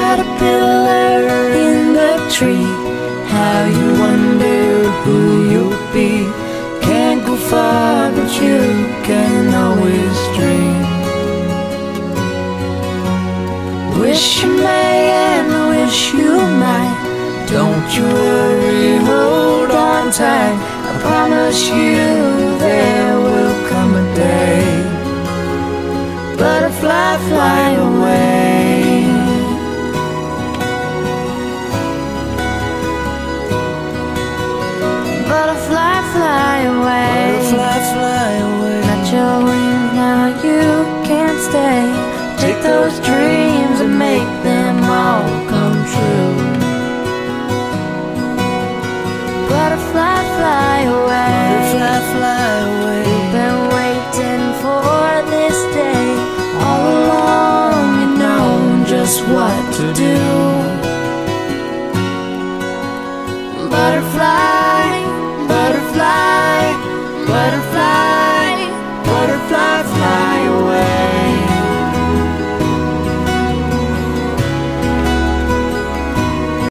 caterpillar in the tree. How you wonder who you'll be. Can't go far, but you can always dream. Wish you may and wish you might. Don't you worry, hold on tight. I promise you there will come a day. Butterfly, fly away. Butterfly, fly away. Butterfly, fly away. Got your wings, now you can't stay. Take those dreams and make them all come true. Butterfly, fly away. Butterfly, fly away. We've been waiting for this day all along, you know just what to do. Butterfly, butterfly, butterfly.